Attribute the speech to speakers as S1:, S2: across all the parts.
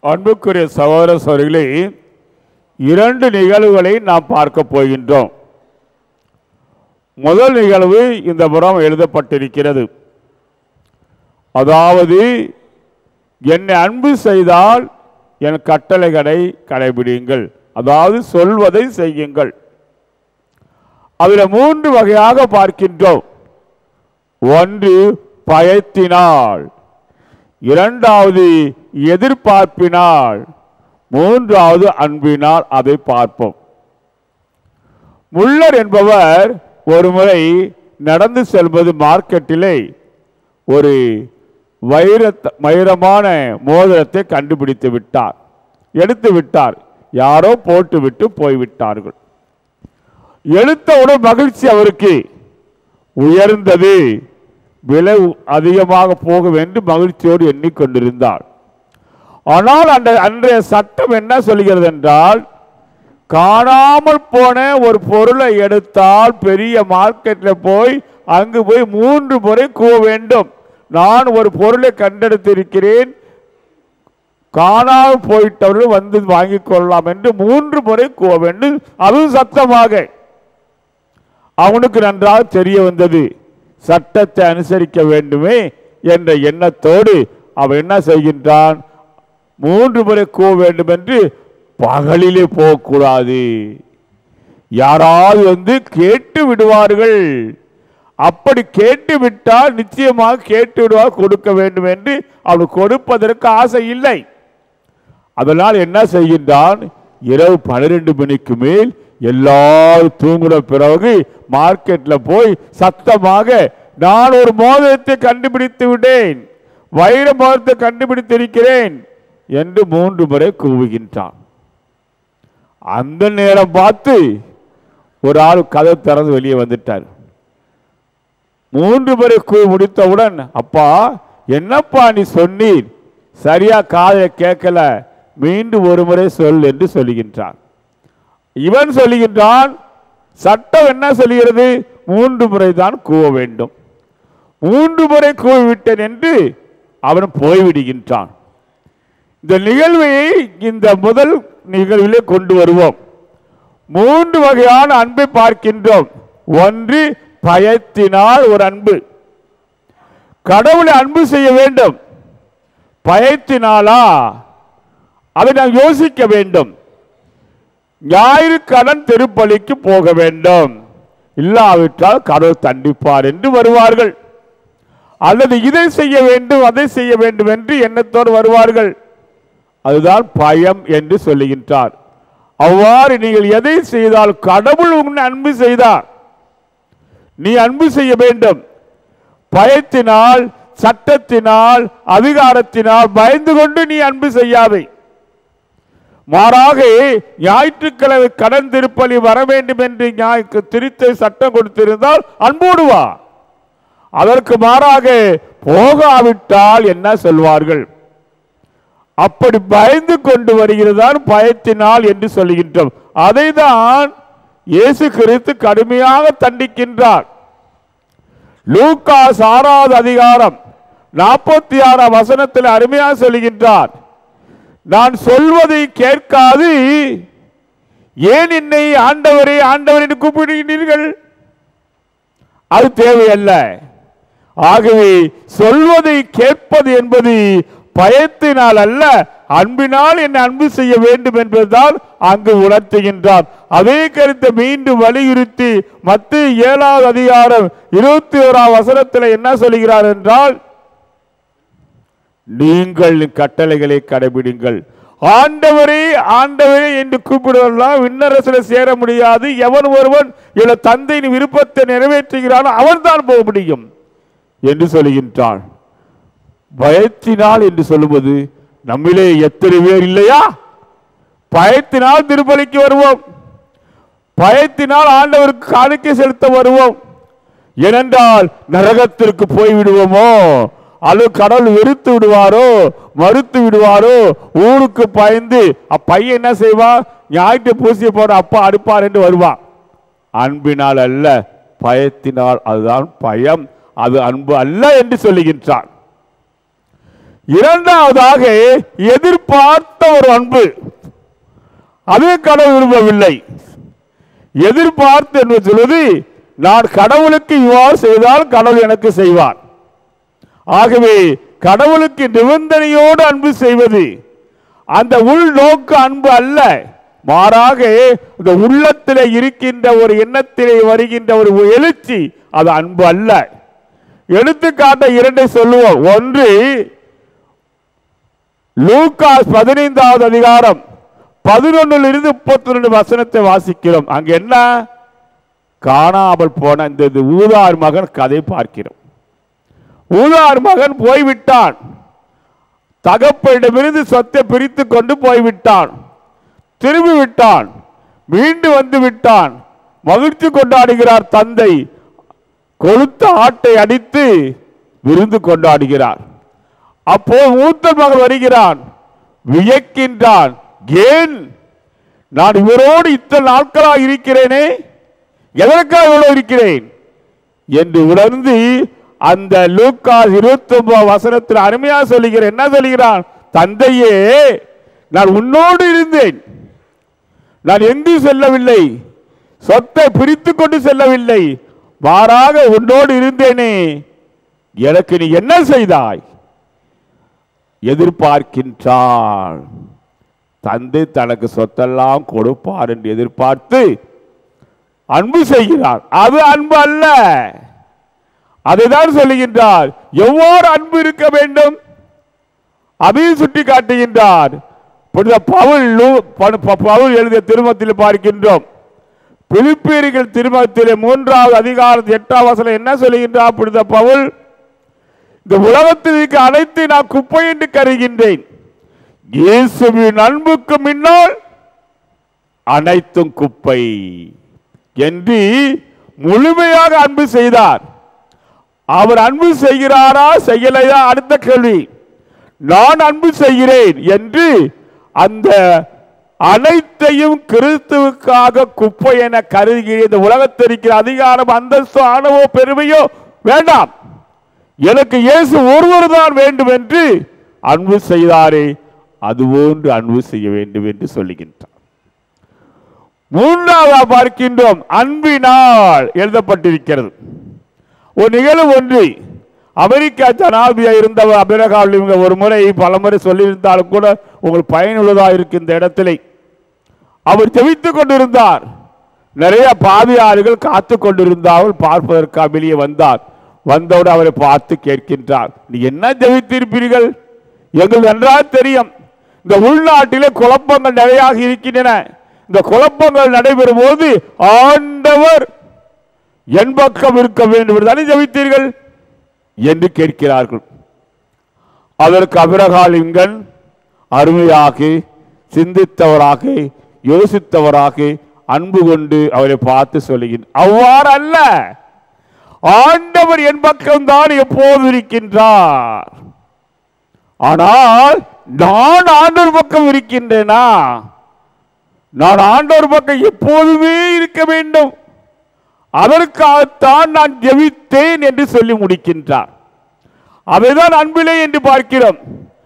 S1: அன்புக்குரிய சகோதர சகோதரிகளே, இரண்டு நிகழ்வுகளை நாம் பார்க்க போகின்றோம். முதல் நிகழ்வு இந்த புறம் எழுதப்பட்டிருக்கிறது. அதாவது, என்னை அன்பு செய்தால் என் கட்டளைகளை கடைபிடியுங்கள், அதாவது சொல்வதை செய்யுங்கள். அதில் மூன்று வகையாக பார்க்கின்றோம். ஒன்று பயத்தினால், இரண்டாவது எதிர்பார்ப்பினால், மூன்றாவது அன்பினால். அதை பார்ப்போம். முள்ளர் என்பவர் ஒரு முறை நடந்து செல்வது மார்க்கெட்டிலே ஒரு வைரமான மோதிரத்தை கண்டுபிடித்து விட்டார், எடுத்து விட்டார். யாரோ போட்டுவிட்டு போய்விட்டார்கள். எடுத்தவுடன் மகிழ்ச்சி அவருக்கு உயர்ந்தது, விலை அதிகமாக போகும் என்று மகிழ்ச்சியோடு எண்ணிக்கொண்டிருந்தார். ஆனால் அன்றைய சட்டம் என்ன சொல்கிறது என்றால், காணாமல் போன ஒரு பொருளை எடுத்தால் பெரிய மார்க்கெட்டில் போய் அங்கு போய் 3 முறை கூவ வேண்டும். நான் ஒரு பொருளை கண்டெடுத்திருக்கிறேன், காணாமல் போயிட்டவர்கள் வந்து வாங்கிக் கொள்ளலாம் என்று 3 முறை கூவ வேண்டும், அதுவும் சத்தமாக. அவனுக்கு நன்றாக தெரிய வந்தது, சட்டத்தை அனுசரிக்க வேண்டுமே என்ற எண்ணத்தோடு அவன் என்ன செய்கின்றான், 3 முறை கூவ வேண்டும் என்று பகலிலே போகக்கூடாது, யாராவது வந்து கேட்டு விடுவார்கள், அப்படி கேட்டு விட்டால் நிச்சயமாக கேட்டு விடுவார், கொடுக்க வேண்டும் என்று அவனுக்கு கொடுப்பதற்கு ஆசை இல்லை. அதனால் என்ன செய்கின்றான், இரவு 12 மணிக்கு மேல் எல்லாரும் தூங்குற பிறகு மார்க்கெட்டில் போய் சத்தமாக, நான் ஒரு மோதிரத்தை கண்டுபிடித்து விட்டேன், வைர மோதிரத்தை கண்டுபிடித்திருக்கிறேன் என்று 3 முறை கூவுகின்றான். அந்த நேரம் பார்த்து ஒரு ஆள் கதை திறந்து வெளியே வந்துட்டார். 3 முறை கூவி முடித்தவுடன், அப்பா என்னப்பா நீ சொன்னீர், சரியா காதை கேட்கல, மீண்டும் 1 முறை சொல் என்று சொல்லுகின்றான். இவன் சொல்லுகின்றான், சட்டம் என்ன சொல்கிறது, 3 முறை தான் கூவ வேண்டும், 3 முறை கூவிவிட்டேன் என்று அவன் போய்விடுகின்றான். இந்த நிகழ்வை இந்த முதல் நிகழ்விலே கொண்டு வருவோம். 3 வகையான அன்பை பார்க்கின்றோம். ஒன்று பயத்தினால் ஒரு அன்பு, கடவுளை அன்பு செய்ய வேண்டும். பயத்தினாலா, அதை நாம் யோசிக்க வேண்டும். ஞாயிறு கடன் திருப்பலிக்கு போக வேண்டும், இல்லாவிட்டால் கடவுள் தண்டிப்பார் என்று வருவார்கள். அல்லது இதை செய்ய வேண்டும் அதை செய்ய வேண்டும் என்று எண்ணத்தோடு வருவார்கள். அதுதான் பயம் என்று சொல்லுகின்றார். அவ்வாறு நீங்கள் எதை செய்தால் கடவுள் உன்னை அன்பு செய்தார், நீ அன்பு செய்ய வேண்டும். பயத்தினால், சட்டத்தினால், அதிகாரத்தினால் பயந்து கொண்டு நீ அன்பு செய்யாதே. மாறாக ஞாயிற்றுக்கிழமை கடன் திருப்பலி வர வேண்டும் என்று திருத்த சட்டம் கொடுத்திருந்தால் அன்போடு வா. அதற்கு மாறாக போகாவிட்டால் என்ன சொல்வார்கள், அப்படி பயந்து கொண்டு வருகிறதான் பயத்தினால் என்று சொல்லுகின்றோம். அதை தான் இயேசு கிறிஸ்து கடுமையாக தண்டிக்கின்றார். லூக்கா 6வது அதிகாரம் 46ஆம் வசனத்தில் அருமையாக சொல்லுகின்றார், நான் சொல்வதை கேட்காது ஏன் என்னை ஆண்டவரே ஆண்டவர் என்று கூப்பிடுகிறீர்கள், அது தேவையல்ல. ஆகவே சொல்வதை கேட்பது என்பது பயத்தினால் அல்ல, அன்பினால் என்னை அன்பு செய்ய வேண்டும் என்பதுதான் அங்கு உணர்த்துகின்றார். அதே கருத்தை மீண்டும் வலியுறுத்தி மத்தேயு 7வது அதிகாரம் 21ஆம் வசனத்தில் என்ன சொல்கிறார் என்றால், நீங்கள் கட்டளைகளை கடைபிடிங்கள். ஆண்டவரே ஆண்டவரே என்று கூப்பிடுவதெல்லாம் விண்ணரசில் சேர முடியாது. எவன் ஒருவன் இவன் தந்தையின் விருப்பத்தை நிறைவேற்றுகிறானோ அவன் தான் போக முடியும் என்று சொல்லுகின்றான். பயத்தினால் என்று சொல்லுவது நம்மிலே எத்தனை பேர் இல்லையா? பயத்தினால் திருப்பலிக்கு வருவோம், பயத்தினால் ஆண்டவருக்கு காணிக்கை செலுத்த வருவோம். ஏனென்றால் நரகத்திற்கு போய்விடுவோமோ, அல்லது கடவுள் வெறுத்து விடுவாரோ, மறுத்து விடுவாரோ, ஊருக்கு பயந்து அப்பையன் என்ன செய்வான், ஞாயிற்று பூசிய போற அப்பா அடுப்பார் என்று வருவான். அன்பினால் அல்ல, பயத்தினால். அதுதான் பயம், அது அன்பு அல்ல என்று சொல்லுகின்றான். இரண்டாவதாக எதிர்பார்த்த ஒரு அன்பு, அது கடவுள் விரும்பவில்லை. எதிர்பார்த்து என்று சொல்வது, நான் கடவுளுக்கு இவ்வாறு செய்தால் கடவுள் எனக்கு செய்வார். ஆகவே கடவுளுக்கு நிபந்தனையோடு அன்பு செய்வது அந்த உள்நோக்க அன்பு அல்ல, மாறாக இந்த உள்ளத்தில் இருக்கின்ற ஒரு எண்ணத்திலே வருகின்ற ஒரு எழுச்சி, அது அன்பு அல்ல. எடுத்துக்காட்ட இரண்டை சொல்லுவோம். ஒன்று, லூக்கா 15வது அதிகாரம் 11 32 வசனத்தை வாசிக்கிறோம். அங்க என்ன, காணாமல் போன இந்த ஊதார் மகன் கதை பார்க்கிறோம். ஊதார் மகன் போய்விட்டான், தகப்பனிடமிருந்து சொத்தை பிரித்து கொண்டு போய்விட்டான், திரும்பி விட்டான், மீண்டும் வந்து விட்டான். மகிழ்ச்சி கொண்டாடுகிறார் தந்தை, கொழுத்த ஆட்டை அடித்து விருந்து கொண்டாடுகிறார். அப்போ மூத்த மகன் வருகிறான், வியக்கின்றான், ஏன் நான் இவரோடு இத்தனை நாட்களாக இருக்கிறேனே, எதற்காக இவ்வளவு இருக்கிறேன் என்று உணர்ந்து அந்த லூக்கா 29 வசனத்தில் அருமையாக சொல்லுகிறேன். என்ன சொல்லுகிறான், தந்தையே நான் உன்னோடு இருந்தேன், நான் எங்கு செல்லவில்லை, சொத்தை பிரித்து கொண்டு செல்லவில்லை, மாறாக உன்னோடு இருந்தேனே, எனக்கு நீ என்ன செய்தாய்? எதிர்பார்க்கின்றான். தந்தை தனக்கு சொத்தெல்லாம் கொடுப்பார் என்று எதிர்பார்த்து அன்பு செய்கிறார். அது அன்பு அல்ல. அதைதான் சொல்லுகின்றார். எவ்வாறு அன்பு இருக்க வேண்டும் அதையும் சுட்டி காட்டுகின்றார். பவுல் எழுதிய திருமத்தில் பார்க்கின்றோம். பிலிப்பியர்கள் திருமத்திலே 3வது அதிகாரம் 8வது வசனம் என்ன சொல்லுகின்றார் புனித பவுல், இந்த உலகத்தில் இருக்க அனைத்து நான் குப்பை என்று கருகின்றேன், இயேசுவின் அன்புக்கு முன்னால் அனைத்தும் குப்பை என்று முழுமையாக அன்பு செய்தார். அவர் அன்பு செய்கிறாரா செய்யலையா அடுத்த கேள்வி. நான் அன்பு செய்கிறேன் என்று அந்த அனைத்தையும் கிறிஸ்துவுக்காக குப்பை என கருதுகிற இந்த உலகத்தில் இருக்கிற அதிகாரம், அந்தஸ்தோ, ஆணவோ, பெருமையோ வேண்டாம், எனக்கு இயேசு ஒருவர் தான் வேண்டும் என்று அன்பு செய்தாரே, அதுபோன்று அன்பு செய்ய வேண்டும் என்று சொல்லுகின்றார். மூன்றாவது பார்க்கின்றோம், அன்பினால் எழுதப்பட்டிருக்கிறது. ஒரு நிகழ்வு ஒன்று, அமெரிக்கா ஜனாதிபதியாக இருந்தவர் அபிரகாம் இவங்க ஒரு முறை பலமுறை சொல்லியிருந்தாலும் கூட உங்களுக்கு பயனுள்ளதாக இருக்கு. இந்த இடத்திலே அவர் ஜெபித்துக் கொண்டிருந்தார். நிறைய பாவியார்கள் காத்து கொண்டிருந்தார்கள். பார்ப்பதற்காக வெளியே வந்தார். வந்தவுடன் அவரை பார்த்து கேட்கின்றார், நீ என்ன ஜெபித்திருப்பீர்கள்? எங்களுக்கு நன்றாக தெரியும், இந்த உள்நாட்டிலே குழப்பங்கள் நிறைய இருக்கின்றன. இந்த குழப்பங்கள் நடைபெறும் போது ஆண்டவர் என் பக்கம் இருக்க வேண்டும் என்று தானே ஜெபித்தீர்கள் என்று கேட்கிறார்கள். அதற்கு அபிரகாலிங்கன் அருமையாக சிந்தித்தவராக யோசித்தவராக அன்பு கொண்டு அவரை பார்த்து சொல்லுகின்ற, அவ்வாறு அல்ல, ஆண்டவர் என் பக்கம்தான் எப்போது இருக்கின்றார், ஆனால் நான் ஆண்டவர் பக்கம் இருக்கின்றேனா? நான் ஆண்டவர் பக்கம் எப்போதுமே இருக்க வேண்டும், அதற்காகத்தான் நான் ஜெபித்தேன் என்று சொல்லி முடிக்கின்றார். அவைதான் அன்பிலே என்று பார்க்கிறோம்.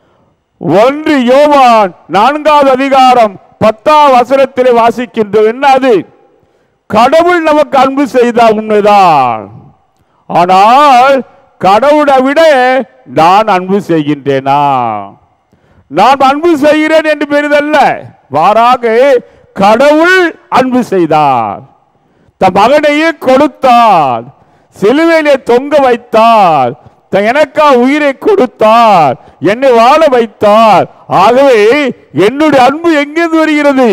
S1: 1 யோவான் 4வது அதிகாரம் 10வது வசனத்திலே வாசிக்கின்றோம். என்ன அது? கடவுள் நமக்கு அன்பு செய்தால் உண்மைதான், ஆனால் கடவுளை விட நான் அன்பு செய்கின்றேனா? நான் அன்பு செய்கிறேன் என்று பெரிதல்ல, மாறாக கடவுள் அன்பு செய்தார், தன் மகனையே கொடுத்தார், சிலுவையிலே தொங்க வைத்தார், எனக்கா உயிரை கொடுத்தார், என்னை வாழ வைத்தார். ஆகவே என்னுடைய அன்பு எங்கிருந்து வருகிறது?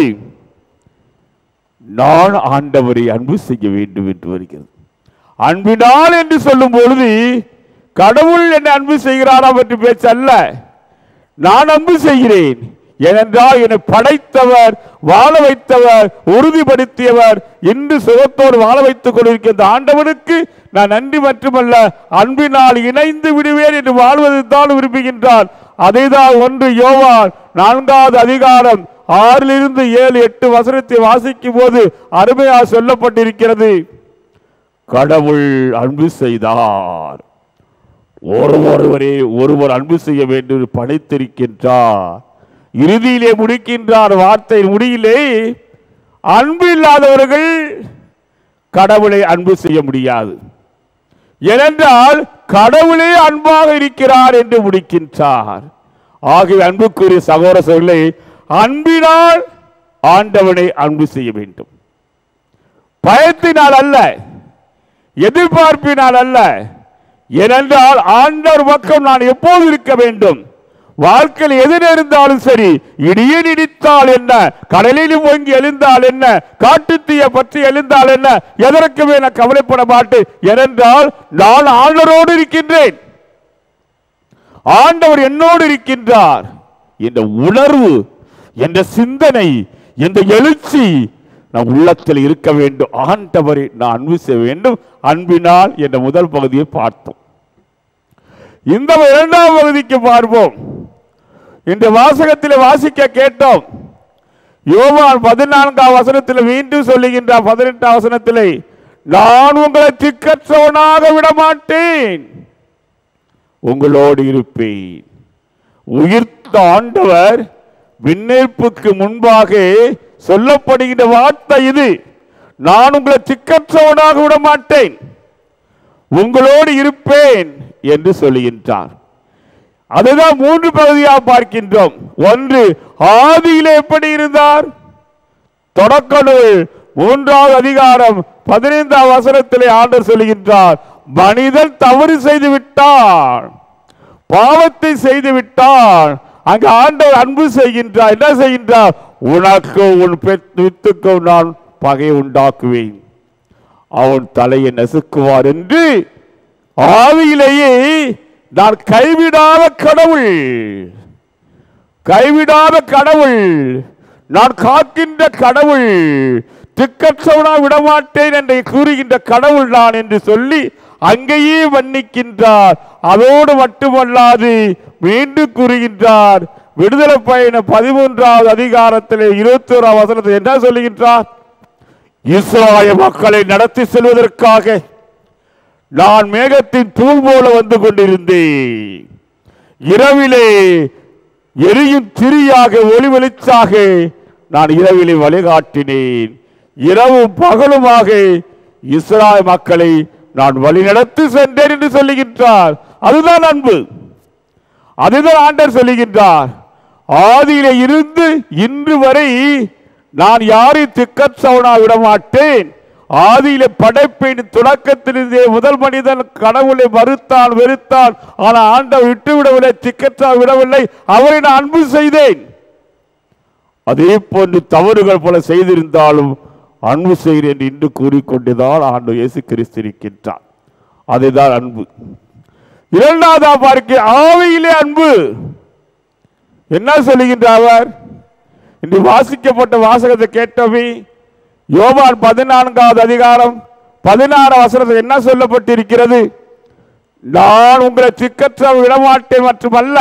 S1: நான் ஆண்டவரை அன்பு செய்ய வேண்டும் என்று வருகிறது. அன்பினால் என்று சொல்லும் பொழுது கடவுள் என்னை அன்பு செய்கிறாரா பற்றி பேச்சல்ல, நான் அன்பு செய்கிறேன். ஏனென்றால் என்னை படைத்தவர், வாழ வைத்தவர், உறுதிப்படுத்தியவர், இன்று சுகத்தோடு வாழ வைத்துக் கொண்டிருக்கின்ற ஆண்டவனுக்கு நான் நன்றி மட்டுமல்ல அன்பினால் இணைந்து விடுவேன் என்று வாழ்வதை தான் விரும்புகின்றார். அதைதான் 1 யோவான் 4வது அதிகாரம் 6 7 8 வசனத்தை வாசிக்கும் போது அருமையாக சொல்லப்பட்டிருக்கிறது. கடவுள் அன்பு செய்தார். ஒருவரே ஒருவர் அன்பு செய்ய வேண்டும் என்று பணித்திருக்கின்றார். இறுதியிலே முடிக்கின்றார் வார்த்தை முடியிலே, அன்பு இல்லாதவர்கள் கடவுளை அன்பு செய்ய முடியாது, ஏனென்றால் கடவுளே அன்பாக இருக்கிறார் என்று முடிக்கின்றார். ஆகிய அன்புக்குரிய சகோதரர்களே, அன்பினால் ஆண்டவனை அன்பு செய்ய வேண்டும். பயத்தினால் அல்ல, எதிர்பார்ப்பினால் அல்ல. ஏனென்றால் ஆண்டவர் பக்கம் நான் எப்போது இருக்க வேண்டும். வாழ்க்கையில் எது நேர்ந்தாலும் சரி, இடியில் இடித்தால் என்ன, கடலில் ஓங்கி எழுந்தால் என்ன, காட்டுத்தீய பற்றி எழுந்தால் என்ன, எதற்குமே நான் கவலைப்பட மாட்டேன். ஏனென்றால் நான் ஆண்டவரோடு இருக்கின்றேன், ஆண்டவர் என்னோடு இருக்கின்றார் என்ற உணர்வு, என்ற சிந்தனை, என்ற எழுச்சி நம் உள்ளத்தில் இருக்க வேண்டும். ஆண்டவரை நான் அன்பு செய்ய வேண்டும். அன்பினால் என்ற முதல் பகுதியை பார்த்தோம். இந்த இரண்டாம் பகுதிக்கு பார்ப்போம். இந்த வாசகத்தில் வாசிக்க கேட்டோம். யோவான் 14ஆம் வசனத்தில் மீண்டும் சொல்லுகின்றார். 18ஆம் வசனத்திலே, நான் உங்களை திக்கற்றவனாக விடமாட்டேன், உங்களோடு இருப்பேன். உயிர்த்த ஆண்டவர் விண்ணேற்புக்கு முன்பாக சொல்லப்படுகின்ற வார்த்தை இது. நான் உங்களை திக்கற்றவனாக விடமாட்டேன், உங்களோடு இருப்பேன் என்று சொல்லுகின்றார். அதுதான் மூன்று பகுதியாக பார்க்கின்றோம். ஒன்று, ஆதியிலே எப்படி இருந்தார்? தொடக்க நூல் 3வது அதிகாரம் 15ஆம் வசனத்திலே ஆண்டவர் சொல்லுகின்றார், மனிதன் தவறு செய்து விட்டான், பாவத்தை செய்து விட்டான். அங்கு ஆண்டவர் அன்பு செய்கின்றார். என்ன செய்கின்றார்? உனக்கு உன் வித்துக்கு நான் பகை உண்டாக்குவேன், அவன் தலையை நசுக்குவார் என்று. ஆவியிலேயே நான் கைவிடாத கடவுள், கைவிடாத கடவுள், நான் காக்கின்ற கடவுள், திக்கற்றவனாக விடமாட்டேன் என்று கூறுகின்ற கடவுள் நான் என்று சொல்லி அங்கேயே மன்னிக்கின்றார். அதோடு மட்டுமல்லாது மீண்டும் கூறுகின்றார். விடுதலை பயண 13வது அதிகாரத்திலே 21ஆம் வசனத்தில் என்ன சொல்லுகின்றார்? இஸ்ராயேல் மக்களை நடத்தி செல்வதற்காக நான் மேகத்தின் தூள் போல வந்து கொண்டிருந்தேன், இரவிலே எரியும் திரியாக ஒளி வெளிச்சாக நான் இரவிலே வழிகாட்டினேன், இரவும் பகலுமாக இஸ்ராயேல் மக்களை நான் வழிநடத்தி சென்றேன் என்று சொல்லுகின்றார். அதுதான் அன்பு, அதுதான் ஆண்டவர் சொல்லுகின்றார். ஆதியிலே இருந்து இன்று வரை நான் யாரையும் திக்கற்றவனாக விடமாட்டேன். ஆதியிலே படைப்பின் தொடக்கத்திலிருந்தே முதல் மனிதன் கடவுளை மறுத்தான், வெறுத்தான். ஆனால் ஆண்டவர் விட்டுவிடவில்லை, திக்கற்றாக விடவில்லை, அவரை நான் அன்பு செய்தேன். அதே போன்று தவறுகள் பல செய்திருந்தாலும் அன்பு செய்கிறேன் என்று கூறிக்கொண்டுதான் ஆண்டவர் இயேசு கிறிஸ்து இருக்கின்றார். அதுதான் அன்பு. இரண்டாவதா பார்க்க ஆவியிலே அன்பு. என்ன சொல்லுகின்றார் அவர்? இன்று வாசிக்கப்பட்ட வாசகத்தை கேட்டவை யோவான் 14வது அதிகாரம் 16ஆம் வசனத்தில் என்ன சொல்லப்பட்டிருக்கிறது? நான் உங்களை திக்கற்ற விடமாட்டேன் மட்டுமல்ல,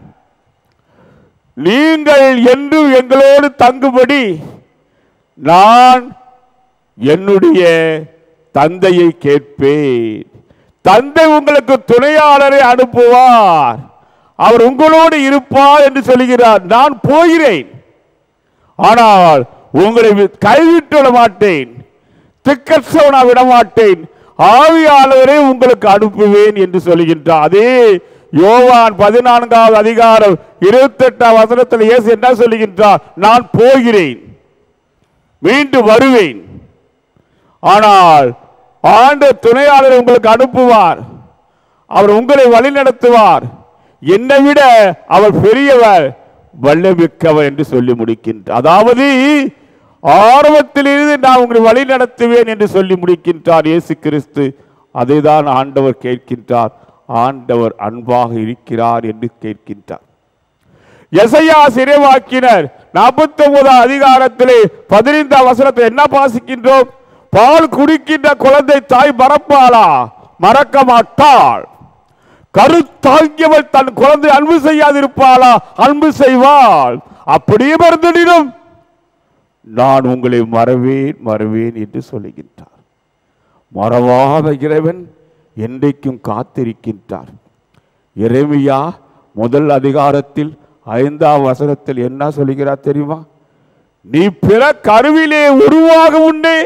S1: நீங்கள் என்றும் எங்களோடு தங்குபடி நான் என்னுடைய தந்தையை கேட்பேன். தந்தை உங்களுக்கு துணையாளரை அனுப்புவார், அவர் உங்களோடு இருப்பார் என்று சொல்கிறார். நான் போகிறேன், ஆனால் உங்களை கைவிட்டு விட மாட்டேன், திக்கற்றவனா விட மாட்டேன், ஆவியாளரை உங்களுக்கு அனுப்புவேன் என்று சொல்கின்றார். அதே யோவான் 14வது அதிகாரம் 28ஆம் வசனத்தில் இயேசு என்ன சொல்லுகின்றார்? நான் போகிறேன், மீண்டும் வருவேன், ஆனால் ஆண்டவர் துணையாளர் உங்களுக்கு அனுப்புவார், அவர் உங்களை வழி நடத்துவார், என்னை விட அவர் பெரியவர், வல்லமிக்கவர் என்று சொல்லி முடிக்கின்றார். அதாவது ஆரம்பத்திலிருந்து நான் உங்களை வழி நடத்துவேன் என்று சொல்லி முடிக்கின்றார் இயேசு கிறிஸ்து. அதைதான் ஆண்டவர் கேட்கின்றார். ஆண்டவர் அன்பாக இருக்கிறார் என்று கேட்கின்றார். எசையா இறைவாக்கினர் 49ஆம் அதிகாரத்திலே 15ஆம் வசனத்தை என்ன வாசிக்கின்றோம்? பால் குடிக்கின்ற குழந்தை தாய் மறப்பாளா? மறக்க மாட்டாள். கருத்தாங்கியவள் தன் குழந்தை அன்பு செய்யாதிருப்பாளா? அன்பு செய்வாள். அப்படியே மறந்துடினும் நான் உங்களை மறவேன் மறவேன் என்று சொல்லுகின்றார். மறவாத இறைவன் என்றைக்கும் காத்திருக்கின்றார். எரேமியா முதல் அதிகாரத்தில் 5ஆம் வசனத்தில் என்ன சொல்கிறார் தெரியுமா? நீ பிற கருவிலே உருவாக முன்னே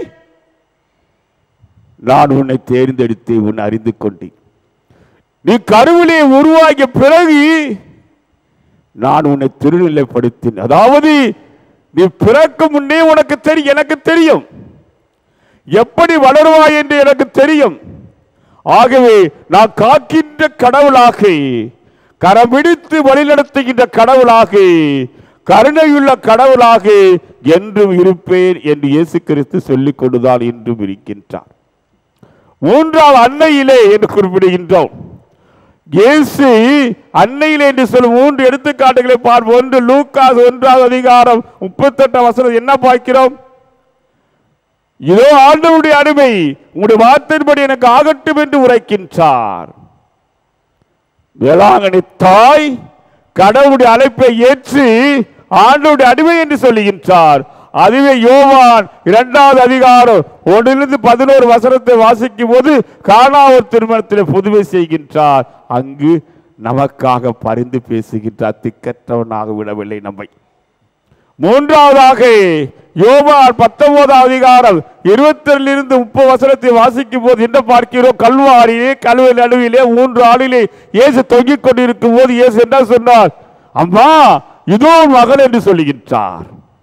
S1: நான் உன்னை தேர்ந்தெடுத்து உன்னை அறிந்து கொண்டேன். நீ கருவிலே உருவாகிய பிறகு நான் உன்னை திருநிலைப்படுத்தேன். அதாவது நீ பிறக்கும் முன்னே உனக்கு தெரியும், எனக்கு தெரியும், எப்படி வளருவாய் என்று எனக்கு தெரியும். ஆகவே நான் காக்கின்ற கடவுளாக, கரம்பிடித்து வழிநடத்துகின்ற கடவுளாக, கருணையுள்ள கடவுளாக என்றும் இருப்பேன் என்று இயேசு கிறிஸ்து சொல்லிக் கொண்டுதான் இன்றும் இருக்கின்றார். 3ஆவது அன்னையிலே என்று குறிப்பிடுகின்றோம். இயேசு அன்னையிலே என்று சொல்லும் 3 எடுத்துக்காட்டுகளை பார்ப்போம். 1 லூக்கா 1ஆம் அதிகாரம் 38ஆம் வசனம் என்ன பார்க்கிறோம்? இதோ ஆண்டவருடைய அடிமை உங்களுடைய வார்த்தையின்படி எனக்கு ஆகட்டும் என்று உரைக்கின்றார். வேளாங்கண்ணி தாய் கடவுளுடைய அழைப்பை ஏற்று ஆண்டவருடைய அடிமை என்று சொல்லுகின்றார். அதுவே யோவான் 2ஆம் அதிகாரம் 1-11 வசனத்தை வாசிக்கும் போது கானாவூர் திருமணத்தில் புதுமை செய்கின்றார். அங்கு நமக்காக பரிந்து பேசுகின்றார். திக்கற்றவனாக விடவில்லை நம்மை. 3ஆவதாக யோவான் 19ஆம் அதிகாரம் 22-30 வசனத்தை வாசிக்கும் போது என்ன பார்க்கிறோம்? கல்வாரியிலே கல்வி நடுவிலே 3 ஆளிலே இயேசு தொங்கிக் கொண்டிருக்கும் போது இயேசு என்ன சொன்னார்? அம்மா இதோ மகள் என்று சொல்லுகின்றார்.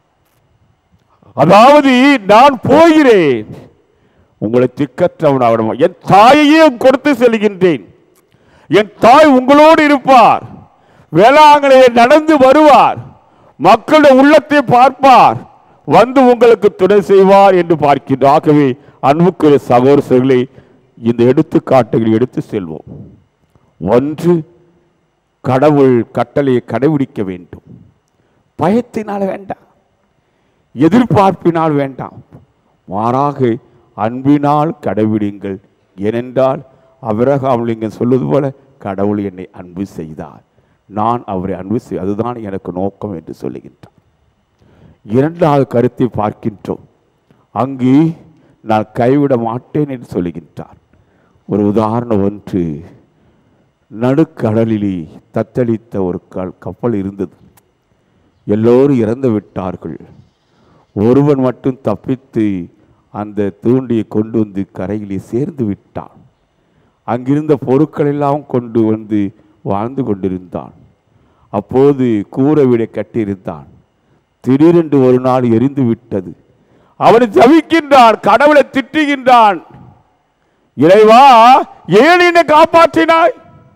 S1: அதாவது நான் போகிறேன், உங்களை திக்கற்றவனாக என் தாயையே கொடுத்து செல்கின்றேன். என் தாய் உங்களோடு இருப்பார், வேளாங்கண்ணிலே நடந்து வருவார், மக்களுடைய உள்ளத்தை பார்ப்பார், வந்து உங்களுக்கு துணை செய்வார் என்று பார்க்கின்றோம். ஆகவே அன்புக்குரிய சகோதரர்களே, இந்த எடுத்துக்காட்டுகளை எடுத்து செல்வோம். 1, கடவுள் கட்டளையை கடைபிடிக்க வேண்டும். பயத்தினால் வேண்டாம், எதிர்பார்ப்பினால் வேண்டாம், மாறாக அன்பினால் கடைபிடிங்கள். ஏனென்றால் ஆபிரகாம் லிங்கம் சொல்வது போல கடவுள் என்னை அன்பு செய்தார், நான் அவரை அன்பு செய், அதுதான் எனக்கு நோக்கம் என்று சொல்லுகின்றார். 2வது கருத்தை பார்க்கின்றோம். அங்கு நான் கைவிட மாட்டேன் என்று சொல்லுகின்றார். ஒரு உதாரணம் ஒன்று, நடுக்கடலிலே தத்தளித்த ஒரு கப்பல் இருந்தது. எல்லோரும் இறந்து விட்டார்கள். ஒருவன் மட்டும் தப்பித்து அந்த தூண்டியை கொண்டு வந்து கரையிலே சேர்ந்து விட்டான். அங்கிருந்த பொருட்கள் எல்லாம் கொண்டு வந்து வாழ்ந்து கொண்டிருந்தான். அப்போது கூரை வீடை கட்டியிருந்தான். திடீரென்று ஒரு நாள் எரிந்து விட்டது. அவனை ஜபிக்கின்றான், கடவுளை திட்டுகின்றான். இறைவா, ஏன் என்னை காப்பாற்றினாய்?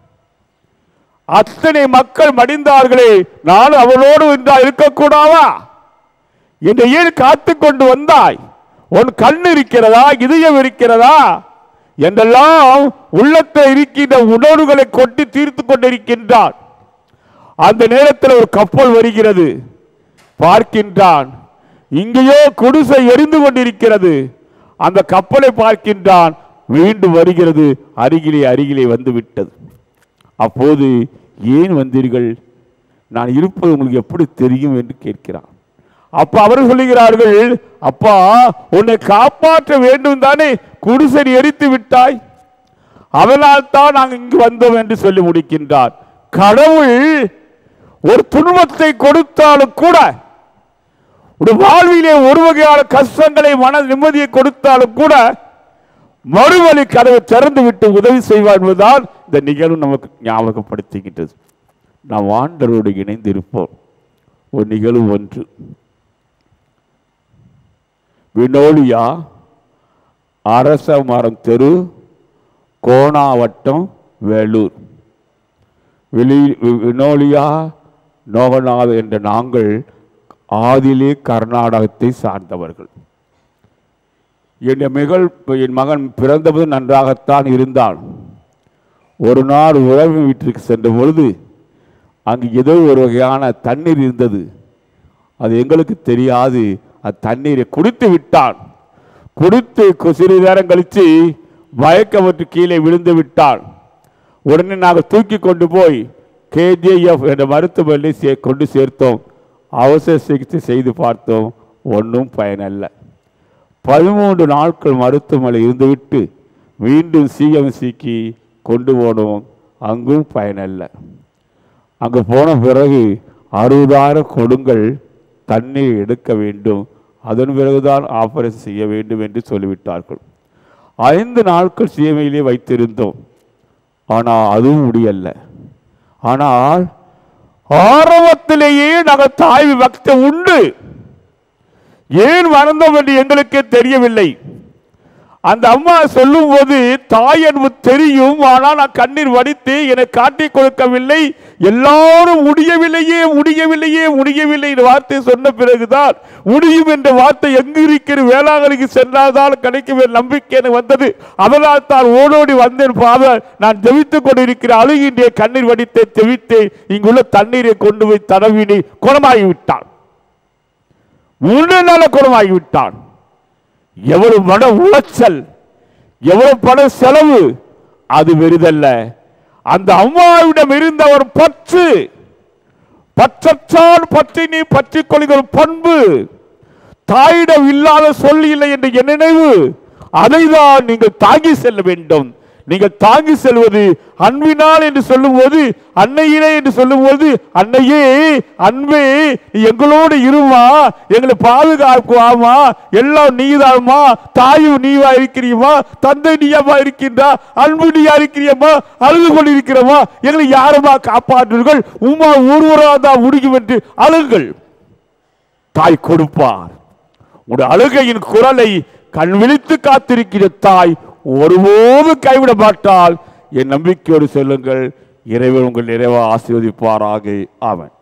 S1: அத்தனை மக்கள் மடிந்தார்களே, நான் அவளோடு இருக்கக்கூடாதா? என்னை ஏன் காத்து கொண்டு வந்தாய்? உன் கண் இருக்கிறதா, இதயம் இருக்கிறதா என்றெல்லாம் உள்ளத்தை இருக்கின்ற உணர்வுகளை கொட்டி தீர்த்து கொண்டிருக்கின்றான். அந்த நேரத்தில் ஒரு கப்பல் வருகிறது. பார்க்கின்றான், இங்கேயோ குடிசை எரிந்து கொண்டிருக்கிறது. அந்த கப்பலை பார்க்கின்றான், மீண்டும் வருகிறது. அருகிலே வந்து விட்டது. அப்போது ஏன் வந்தீர்கள், நான் இருப்பது உங்களுக்கு எப்படி தெரியும் என்று கேட்கிறான். அப்ப அவர்கள் சொல்லுகிறார்கள், அப்பா உன்னை காப்பாற்ற வேண்டும் தானே குடிசை எரித்து விட்டாய், அதனால் தான் நாங்கள் இங்கு வந்தோம் என்று சொல்லி முடிக்கின்றார். கடவுள் ஒரு துன்பத்தை கொடுத்தாலும் கூட, ஒரு வாழ்விலே ஒரு வகையான கஷ்டங்களை மன நிம்மதியை கொடுத்தாலும் கூட மறுவழி கதவை திறந்து விட்டு உதவி செய்வார் என்பதுதான் இந்த நிகழ்வு நமக்கு ஞாபகப்படுத்துகின்றது. நாம் ஆண்டவரோடு இணைந்து இருப்போம். ஒரு நிகழ்வு ஒன்று, வினோலியா அரச மரம் தெரு, கோணாவட்டம், வேலூர். வினோலியா நோகநாத் என்ற நாங்கள் ஆதிலே கர்நாடகத்தை சார்ந்தவர்கள். என் மகன் பிறந்தபோது நன்றாகத்தான் இருந்தான். ஒரு நாள் உறவு வீட்டிற்கு சென்ற பொழுது அங்கு ஏதோ ஒரு வகையான தண்ணீர் இருந்தது. அது எங்களுக்கு தெரியாது. தண்ணீரை குடித்து விட்டான். குடித்து சிறிது நேரம் கழித்து மயக்கமற்று கீழே விழுந்து விட்டான். உடனே நாங்கள் தூக்கி கொண்டு போய் KGF என்ற மருத்துவமனையை கொண்டு சேர்த்தோம். அவசர சிகிச்சை செய்து பார்த்தோம், ஒன்றும் பயனல்ல. 13 நாட்கள் மருத்துவமனை இருந்துவிட்டு மீண்டும் CMCக்கு கொண்டு போனோம். அங்கும் பயனல்ல. அங்கு போன பிறகு 60,000 கொடுங்கள், தண்ணீர் எடுக்க வேண்டும், அதன் பிறகுதான் ஆபரேஷன் செய்ய வேண்டும் என்று சொல்லிவிட்டார்கள். 5 நாட்கள் சீமையிலே வைத்திருந்தோம். ஆனால் அதுவும் முடியல. ஆனால் ஆரம்பத்திலேயே நாங்கள் தாய் விபக்தி உண்டு. ஏன் வளர்ந்தோம் என்று எங்களுக்கே தெரியவில்லை. அந்த அம்மா சொல்லும் போது தாய் என்பது தெரியும், ஆனால் நான் கண்ணீர் வடித்து எனக்கு காட்டிக் கொடுக்கவில்லை. எல்லாரும் முடியவில்லையே முடியவில்லையே முடியவில்லை என்ற வார்த்தை சொன்ன பிறகுதான் முடியும் என்ற வார்த்தை எங்கு இருக்கிற வேளாங்கண்ணிக்கு சென்றால்தான் கிடைக்கும் நம்பிக்கை எனக்கு வந்தது. அதனால் தான் ஓடோடி வந்தேன். ஃபாதர், நான் ஜெபித்துக் கொண்டிருக்கிற அழுகின்றே கண்ணீர் வடித்தே ஜெபித்தே இங்குள்ள தண்ணீரை கொண்டு போய் தடவினி குணமாகிவிட்டான். 3 நாள் குணமாகிவிட்டான். எவ்வளவு மன உளைச்சல், எவ்வளவு பண செலவு, அது வெறுதல்ல. அந்த அம்மாவிடம் இருந்த ஒரு பற்றால் பற்றினி பற்றிக் கொள்கிற பண்பு, தாயிடம் இல்லாத சொல் இல்லை என்று என் நினைவு. அதை தான் நீங்கள் தாங்கி செல்ல வேண்டும். நீங்கள் தாங்கி செல்வது அன்பினால் என்று சொல்லும் போது, அன்னையிலே என்று சொல்லும் போது, அன்னையே அன்பே நீ எங்களோடு இருமா, எங்களை பாதுகாக்குவாமா, எல்லாம் நீதாமா, தாயும் நீவா இருக்கிறியமா, தந்தை நீயாமா இருக்கின்றா, அன்பு நீயா இருக்கிறியம்மா, அழுது கொண்டிருக்கிறோமா, எங்களை யாருமா காப்பாற்றுங்கள், உமா ஒருவராதான் முடியும் என்று அழுங்கள். தாய் கொடுப்பார். உடைய அழுகையின் குரலை கண் விழித்து காத்திருக்கிற தாய் ஒருபோது கைவிட மாட்டால். என் நம்பிக்கையோடு சொல்லுங்கள். இறைவன் உங்கள் நிறைவா ஆசீர்வதிப்பாராக. ஆமென்.